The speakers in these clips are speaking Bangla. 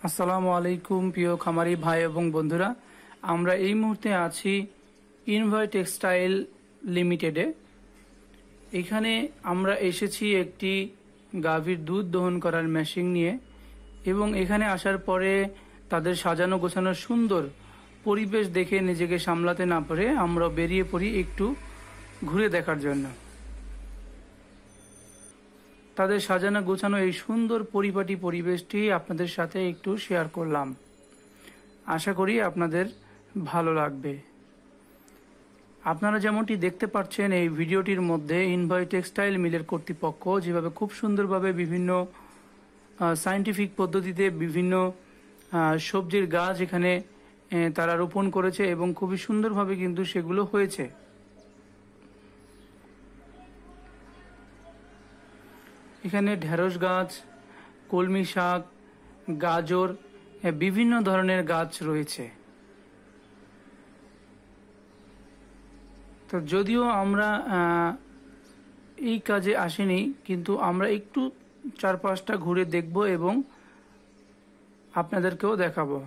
আসসালামু আলাইকুম প্রিয় খামারি ভাই এবং বন্ধুরা, আমরা এই মুহূর্তে আছি ইনভয় টেক্সটাইল লিমিটেডে। এখানে আমরা এসেছি একটি গাভীর দুধ দহন করার মেশিন নিয়ে, এবং এখানে আসার পরে তাদের সাজানো গোছানো সুন্দর পরিবেশ দেখে নিজেকে সামলাতে না পারে আমরা বেরিয়ে পড়ি একটু ঘুরে দেখার জন্য। তাদের সাজানো গোছানো এই সুন্দর পরিপাটি পরিবেশটি আপনাদের সাথে একটু শেয়ার করলাম। আশা করি আপনাদের ভালো লাগবে। আপনারা যেমনটি দেখতে পাচ্ছেন এই ভিডিওটির মধ্যে, ইনভয় টেক্সটাইল মিলের কর্তৃপক্ষ যেভাবে খুব সুন্দরভাবে বিভিন্ন সায়েন্টিফিক পদ্ধতিতে বিভিন্ন সবজির গাছ এখানে তারা রোপণ করেছে এবং খুবই সুন্দরভাবে কিন্তু সেগুলো হয়েছে। এখানে ঢেঁড়স গাছ, কলমি শাক, গাজর, বিভিন্ন ধরনের গাছ রয়েছে। তো যদিও আমরা এই কাজে আসিনি, কিন্তু আমরা একটু চারপাশটা ঘুরে দেখব এবং আপনাদেরকেও দেখাবো।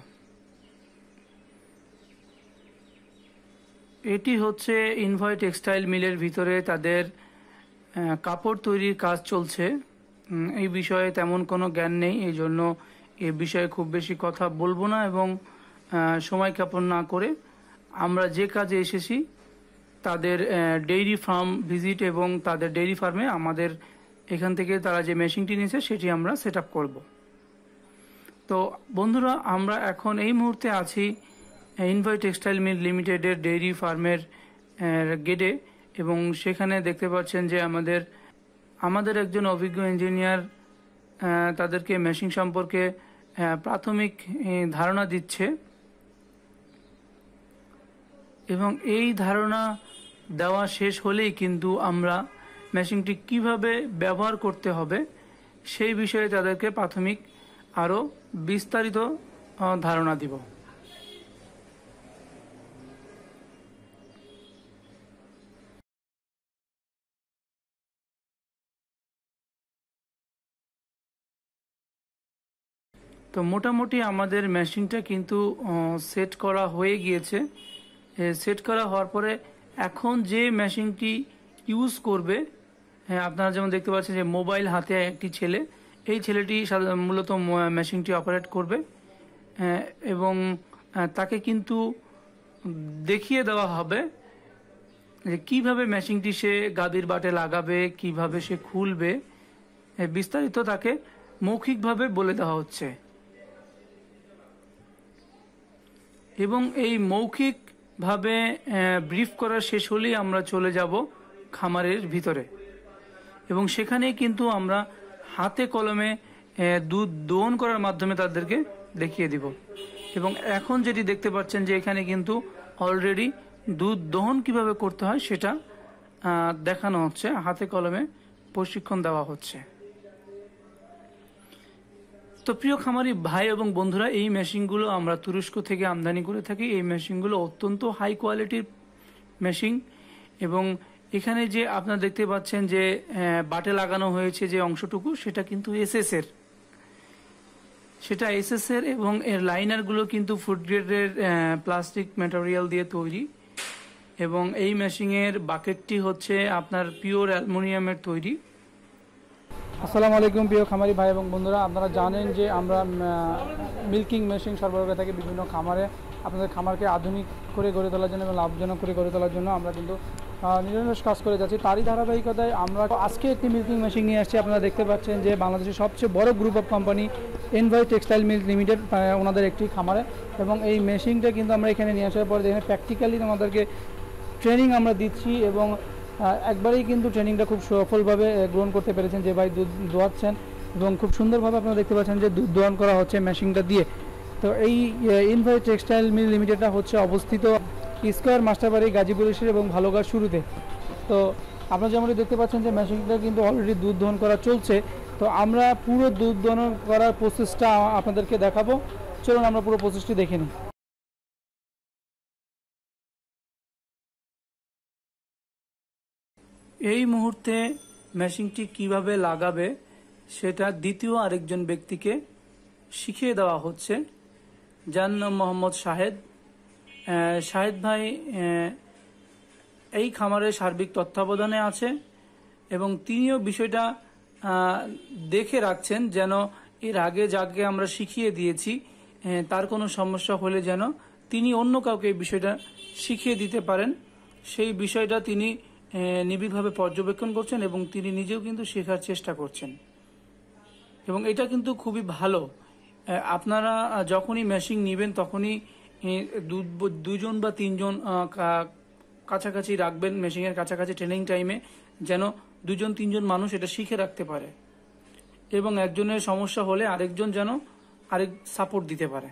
এটি হচ্ছে ইনভয় টেক্সটাইল মিলের ভিতরে তাদের কাপড় তৈরির কাজ চলছে। এই বিষয়ে তেমন কোনো জ্ঞান নেই, এই জন্য এ বিষয়ে খুব বেশি কথা বলবো না এবং সময় ক্ষেপণ না করে আমরা যে কাজে এসেছি তাদের ডেইরি ফার্ম ভিজিট এবং তাদের ডেইরি ফার্মে আমাদের এখান থেকে তারা যে মেশিনটি নিয়েছে সেটি আমরা সেট আপ করবো। তো বন্ধুরা, আমরা এখন এই মুহূর্তে আছি ইনভয় টেক্সটাইল মিল লিমিটেডের ডেইরি ফার্মের গেটে, এবং সেখানে দেখতে পাচ্ছেন যে আমাদের একজন অভিজ্ঞ ইঞ্জিনিয়ার তাদেরকে মেশিন সম্পর্কে প্রাথমিক ধারণা দিচ্ছে, এবং এই ধারণা দেওয়া শেষ হলেই কিন্তু আমরা মেশিনটি কিভাবে ব্যবহার করতে হবে সেই বিষয়ে তাদেরকে প্রাথমিক আরও বিস্তারিত ধারণা দিব। তো মোটামুটি আমাদের মেশিনটা কিন্তু সেট করা হয়ে গিয়েছে। সেট করা হওয়ার পরে এখন যে মেশিনটি ইউজ করবে, আপনারা যেমন দেখতে পাচ্ছেন যে মোবাইল হাতে একটি ছেলে, এই ছেলেটি মূলত মেশিনটি অপারেট করবে, এবং তাকে কিন্তু দেখিয়ে দেওয়া হবে যে কীভাবে মেশিনটি সে গাদির বাটে লাগাবে, কিভাবে সে খুলবে, বিস্তারিত তাকে মৌখিকভাবে বলে দেওয়া হচ্ছে। এবং এই মৌখিকভাবে ব্রিফ করা শেষ হলেই আমরা চলে যাব খামারের ভিতরে, এবং সেখানে কিন্তু আমরা হাতে কলমে দুধ দহন করার মাধ্যমে তাদেরকে দেখিয়ে দিব। এবং এখন যেটি দেখতে পাচ্ছেন যে এখানে কিন্তু অলরেডি দুধ দহন কিভাবে করতে হয় সেটা দেখানো হচ্ছে, হাতে কলমে প্রশিক্ষণ দেওয়া হচ্ছে। তো প্রিয় খামারি ভাই এবং বন্ধুরা, এই মেশিনগুলো আমরা তুরস্ক থেকে আমদানি করে থাকি। এই মেশিনগুলো অত্যন্ত হাই কোয়ালিটির মেশিন, এবং এখানে যে আপনারা দেখতে পাচ্ছেন যে বাটে লাগানো হয়েছে যে অংশটুকু, সেটা কিন্তু এসএস এর, এবং এর লাইনারগুলো কিন্তু ফুড গ্রেডের প্লাস্টিক ম্যাটেরিয়াল দিয়ে তৈরি, এবং এই মেশিনের বাকেটটি হচ্ছে আপনার পিওর অ্যালুমিনিয়ামের তৈরি। আসসালামু আলাইকুম প্রিয় খামারি ভাই এবং বন্ধুরা, আপনারা জানেন যে আমরা মিল্কিং মেশিন সরবরাহ করে থাকি বিভিন্ন খামারে। আপনাদের খামারকে আধুনিক করে গড়ে তোলার জন্য এবং লাভজনক করে গড়ে তোলার জন্য আমরা কিন্তু নিরন্তর কাজ করে যাচ্ছি। তারই ধারাবাহিকতায় আমরা আজকে একটি মিল্কিং মেশিন নিয়ে আসছি। আপনারা দেখতে পাচ্ছেন যে বাংলাদেশের সবচেয়ে বড় group of company Envoy textile mill limited ওনাদের একটি খামারে, এবং এই মেশিনটা কিন্তু আমরা এখানে নিয়ে আসার পরে এখানে প্র্যাকটিক্যালি আমাদেরকে ট্রেনিং আমরা দিচ্ছি, এবং একবারেই কিন্তু ট্রেনিংটা খুব সফলভাবে গ্রহণ করতে পেরেছেন যে ভাই দুধ দোয়াচ্ছেন, এবং খুব সুন্দরভাবে আপনারা দেখতে পাচ্ছেন যে দুধ দোয়ান করা হচ্ছে মেশিনটা দিয়ে। তো এই ইনভয় টেক্সটাইল মিল লিমিটেডটা হচ্ছে অবস্থিত স্কয়ার মাস্টারবাড়ি গাজীপুরের এবং ভালোগার শুরুতে। তো আপনারা যেমন দেখতে পাচ্ছেন যে মেশিনটা কিন্তু অলরেডি দুধ দহন করা চলছে। তো আমরা পুরো দুধ দহন করার প্রসেসটা আপনাদেরকে দেখাবো। চলুন আমরা পুরো প্রসেসটি দেখে নিই। এই মুহূর্তে মেশিনটি কিভাবে লাগাবে সেটা দ্বিতীয় আরেকজন ব্যক্তিকে শিখিয়ে দেওয়া হচ্ছে, যার নাম মোহাম্মদ শাহেদ। শাহেদ ভাই এই খামারের সার্বিক তত্ত্বাবধানে আছে এবং তিনিও বিষয়টা দেখে রাখছেন যেন এর আগে যাকে আমরা শিখিয়ে দিয়েছি তার কোনো সমস্যা হলে যেন তিনি অন্য কাউকে এই বিষয়টা শিখিয়ে দিতে পারেন, সেই বিষয়টা তিনি নিবিড়ভাবে পর্যবেক্ষণ করছেন এবং তিনি নিজেও কিন্তু শেখার চেষ্টা করছেন এবং এটা কিন্তু খুবই ভালো। আপনারা যখনই মেশিন নেবেন তখনই দুজন বা তিনজন কাছাকাছি রাখবেন মেশিনের কাছাকাছি ট্রেনিং টাইমে, যেন দুজন তিনজন মানুষ এটা শিখে রাখতে পারে এবং একজনের সমস্যা হলে আরেকজন যেন আরেক সাপোর্ট দিতে পারে।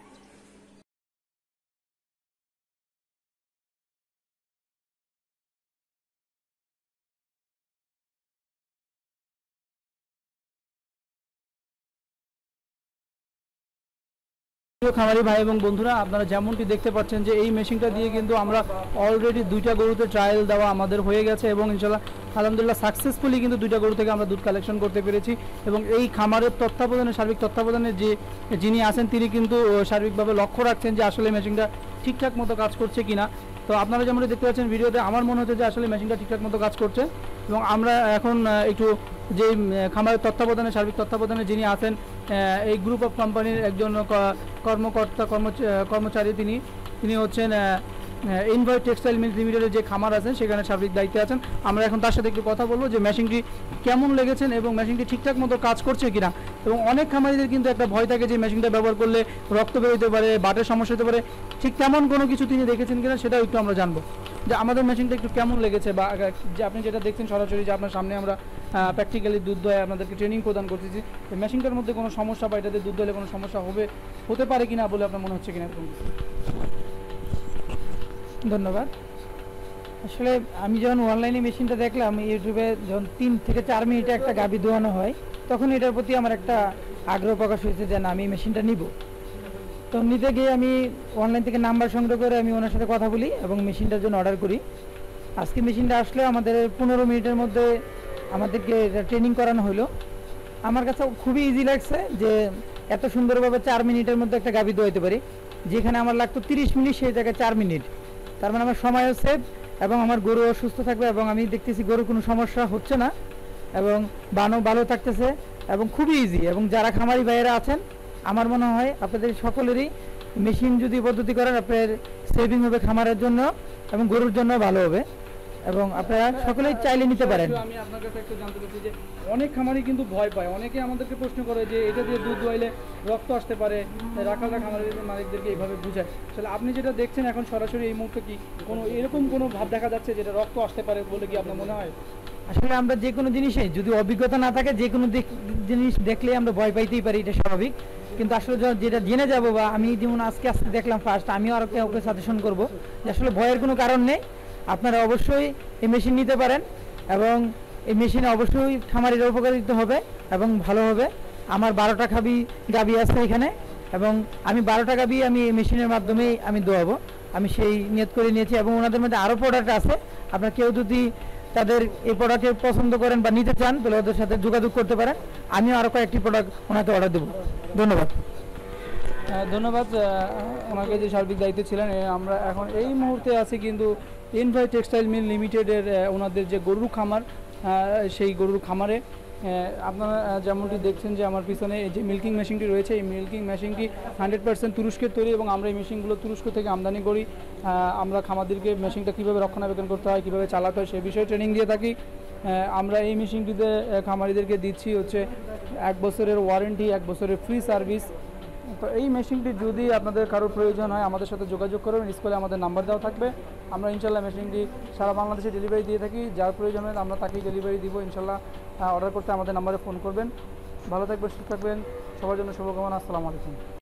খামারি ভাই এবং বন্ধুরা, আপনারা যেমনটি দেখতে পাচ্ছেন যে এই মেশিনটা দিয়ে কিন্তু আমরা অলরেডি 2টা গরুতে ট্রায়াল দেওয়া আমাদের হয়ে গেছে এবং ইনশাল্লাহ আলহামদুলিল্লাহ সাকসেসফুলি কিন্তু 2টা গরু থেকে আমরা দুধ কালেকশন করতে পেরেছি এবং এই খামারের তত্ত্বাবধানে সার্বিক তত্ত্বাবধানে যিনি আছেন তিনি কিন্তু সার্বিকভাবে লক্ষ্য রাখছেন যে আসলে মেশিনটা ঠিকঠাক মতো কাজ করছে কিনা। তো আপনারা যেমন দেখতে পাচ্ছেন ভিডিওতে, আমার মনে হচ্ছে যে আসলে মেশিনটা ঠিকঠাক মতো কাজ করছে এবং আমরা এখন একটু যে খামারের তত্ত্বাবধানে সার্বিক তত্ত্বাবধানে যিনি আছেন এই গ্রুপ অফ কোম্পানির একজন কর্মচারী, তিনি হচ্ছেন ইনভাইট টেক্সটাইল মিলস লিমিটেডের যে খামার আছেন সেখানে সার্বিক দায়িত্বে আছেন। আমরা এখন তার সাথে একটু কথা বলবো যে মেশিনটি কেমন লেগেছেন এবং মেশিনটি ঠিকঠাক মতো কাজ করছে কিনা। এবং অনেক খামারিদের কিন্তু একটা ভয় থাকে যে মেশিনটা ব্যবহার করলে রক্ত বেরোতে পারে, বাটের সমস্যা হতে পারে, ঠিক তেমন কোনো কিছু তিনি দেখেছেন কিনা সেটাও একটু আমরা জানবো যে আমাদের মেশিনটা একটু কেমন লেগেছে, বা যে আপনি যেটা দেখছেন সরাসরি যে আপনার সামনে আমরা প্র্যাকটিক্যালি দুধ দোয় আপনাদেরকে ট্রেনিং প্রদান করতেছি, মেশিনটার মধ্যে কোনো সমস্যা বা এটাতে দুধ দোলে কোনো সমস্যা হতে পারে কিনা বলে আপনার মনে হচ্ছে কিনা? ধন্যবাদ। আসলে আমি যখন অনলাইনে মেশিনটা দেখলাম, ইউটিউবে যখন 3 থেকে 4 মিনিটে একটা গাভী দোয়ানো হয়, তখন এটার প্রতি আমার একটা আগ্রহ প্রকাশ হয়েছে যে না, আমি মেশিনটা নিব। তো নিতে গিয়ে আমি অনলাইন থেকে নাম্বার সংগ্রহ করে আমি ওনার সাথে কথা বলি এবং মেশিনটার জন্য অর্ডার করি। আজকে মেশিনটা আসলে আমাদের 15 মিনিটের মধ্যে আমাদেরকে ট্রেনিং করানো হলো। আমার কাছে খুবই ইজি লাগছে যে এত সুন্দরভাবে 4 মিনিটের মধ্যে একটা গাভী দোয়াইতে পারি, যেখানে আমার লাগতো 30 মিনিট সেই জায়গায় 4 মিনিট। তার মানে আমার সময়ও সেভ এবং আমার গরুও সুস্থ থাকবে এবং আমি দেখতেছি গরুর কোনো সমস্যা হচ্ছে না এবং বানও ভালো থাকতেছে এবং খুবই ইজি। এবং যারা খামারি ভাইয়েরা আছেন, আমার মনে হয় আপনাদের সকলেরই মেশিন যদি পদ্ধতি করেন আপনার সেভিং হবে খামারের জন্য এবং গরুর জন্য ভালো হবে এবং আপনারা সকলেই চাইলে নিতে পারেন। আমি আপনার কাছে একটু জানতে চাচ্ছি যে অনেক খামারি কিন্তু ভয় পায়, অনেকে আমাদেরকে প্রশ্ন করে যে এটা দিয়ে দুধ দোয়াইলে রক্ত আসতে পারে, রাখালরা খামারের মালিকদেরকে এইভাবে বুঝায়। তাহলে আপনি যেটা দেখছেন এখন সরাসরি এই মুহূর্তে কি এরকম কোনো ভাব দেখা যাচ্ছে যেটা রক্ত আসতে পারে বলে কি আপনার মনে হয়? আসলে আমরা যে কোনো জিনিসে যদি অভিজ্ঞতা না থাকে, যে কোনো জিনিস দেখলে আমরা ভয় পাইতেই পারি, এটা স্বাভাবিক। কিন্তু আসলে যেটা জেনে যাব, বা আমি যেমন আজকে দেখলাম ফার্স্ট, আমিও আর ওকে সাজেশন করবো যে আসলে ভয়ের কোনো কারণ নেই, আপনারা অবশ্যই এই মেশিন নিতে পারেন এবং এই মেশিনে অবশ্যই খামারির উপকারিত হবে এবং ভালো হবে। আমার 12টা গাভী আছে এখানে এবং আমি 12টা গাভী আমি এই মেশিনের মাধ্যমেই আমি দোয়াবো, আমি সেই নিয়ত করে নিয়েছি। এবং ওনাদের মধ্যে আরও প্রোডাক্ট আছে, আপনার কেউ যদি তাদের এই প্রোডাক্টকে পছন্দ করেন বা নিতে চান তাহলে ওদের সাথে যোগাযোগ করতে পারেন, আমিও আরও কয়েকটি প্রোডাক্ট ওনাকে অর্ডার দেবো। ধন্যবাদ। ধন্যবাদ ওনাকে যে সার্বিক দায়িত্বে ছিলেন। আমরা এখন এই মুহূর্তে আছি কিন্তু ইনভাইট টেক্সটাইল মিল লিমিটেডের ওনাদের যে গরুর খামার, সেই গরুর খামারে। আপনারা যেমনটি দেখছেন যে আমার পিছনে এই যে মিল্কিং মেশিনটি রয়েছে, এই মিল্কিং মেশিনটি 100% তুরস্কের তৈরি এবং আমরা এই মেশিনগুলো তুরস্ক থেকে আমদানি করি। আমরা খামারদেরকে মেশিনটা কীভাবে রক্ষণাবেক্ষণ করতে হয়, কীভাবে চালাতে হয় সে বিষয়ে ট্রেনিং দিয়ে থাকি। আমরা এই মেশিনটিতে খামারিদেরকে দিচ্ছি হচ্ছে 1 বছরের ওয়ারেন্টি, 1 বছরের ফ্রি সার্ভিস। তো এই মেশিনটি যদি আপনাদের কারোর প্রয়োজন হয় আমাদের সাথে যোগাযোগ করবেন, স্কুলে আমাদের নাম্বার দেওয়া থাকবে। আমরা ইনশাল্লাহ মেশিনটি সারা বাংলাদেশে ডেলিভারি দিয়ে থাকি, যার প্রয়োজন হয় আমরা তাকেই ডেলিভারি দিব ইনশাল্লাহ। অর্ডার করতে আমাদের নাম্বারে ফোন করবেন। ভালো থাকবেন, সুস্থ থাকবেন, সবার জন্য শুভকামনা। আসসালামু আলাইকুম।